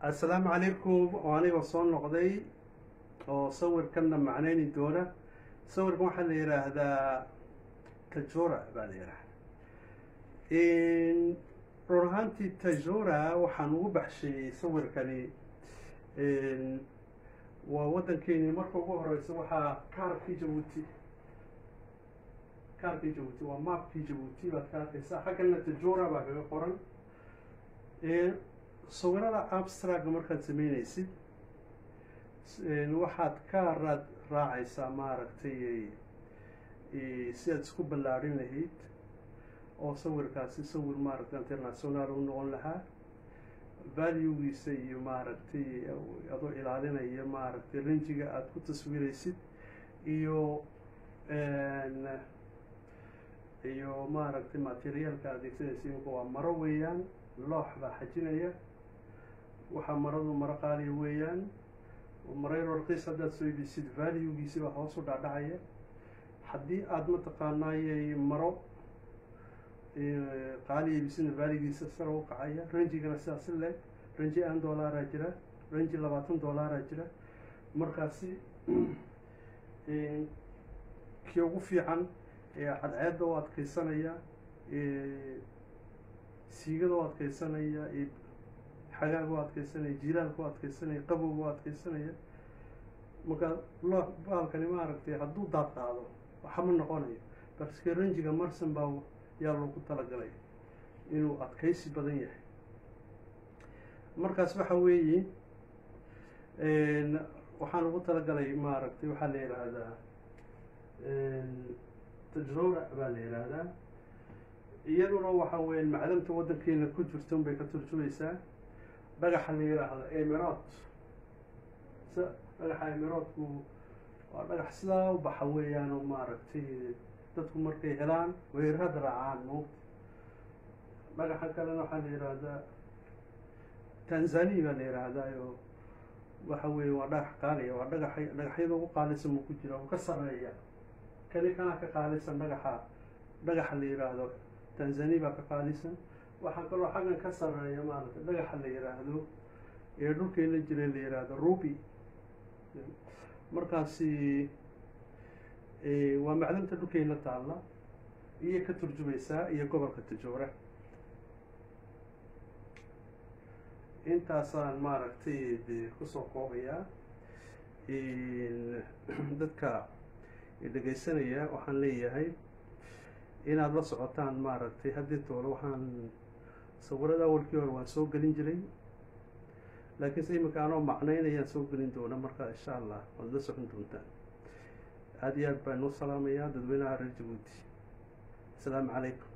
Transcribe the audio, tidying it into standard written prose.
السلام عليكم وأنا وصلنا نقضي وصور كنا معناني دولة صور واحد يرى هذا تجورة بعد يرى إن رهانتي تجورة وحنوبح شيء صور كني إن وودن كيني مركو بهرة يسويها كار في جيبوتي كار في جيبوتي وماب في جيبوتي بتكار في ساحة كنا تجورة بعد قرن إن صورة abstract markaad sameynaysid waxaad ka raacaysaa maaragtay si aad isku ballaarin lahayd oo sawirkaasi sawir maaragtay international u noqon lahaa value-giisa iyo maaragtay adoo ilaalinaya maaragtay rangiga aad ku taswiiraysid iyo maaragtay materialka adeegsanaysid imika waa maro weeyaan loox baa xajinaya waxaa maradu maro qaaliya weeyaan marayro raqiis haddaad soo iibisid value-giisi baa hoos u dhaadhacaya haddii aad mataqaanaayay maro qaaliya iibisina value-giisa sare u kacaya rangigana sidaas le rangi $1 jira rangi $20 jira markaasi kii ugu fiican ee cadceedda u adkaysanaya siigada u adkaysanaya xagaag u adkaysanaya jiilaalka u adkaysanaya qabowga u adkaysanaya marka baalkani maaragtay hadduu daad qaado waxama noqonayo balse rangiga marsan baa yaa loogu talagalay inuu adkaysi badan yahay markaas waxa weeye waxaan ugu talagalay maaragtay waxaa la yidhaahdaa tajroora baa la yidhaahdaa iyaduna waxa weeye macdanta waddankeena ku jirta unbay ka turjumaysaa dhagaxa la yidhaahdo emirate dhagaxa emiratku waa dhagax sidaa u baxa weeyaan oo maaragtay dadku markay helaan weerarada raacaan moogta dhagaxa kalena waxaa la yidhaahdaa tanzania baa la yidhaahdaa oo waxa weeye waa dhagax qaaliya waa dhagaxyada ugu qaalisan buu ku jira oo ka sarreeya kana ka qaalisan dhagaxa la yidhaahdo tanzania baa ka qaalisan waxaa kaloo xaggan ka sarreeya maaragtay dhagaxa la yidhaahdo ee dhulkeena jiray la yidhaahdo ruby markaasi waa macdanta dhulkeena taalla iyo ka turjumaysaa iyo gobolka tajoora intaasaan maaragtay dee kusoo koobayaa dadka dhegaysanaya waxaan leeyahay inaad la socotaan maaragtay haddii toole waxaan sawirada awalkii hore waan soo gelin jiray laakiinse iminka anoo macnaynayaan soo gelin doona marka insha allah waad la socon doontaan aada iyo aad baan noo salaamayaa dadweynaha reer Djibouti. Assalaamu calaykum.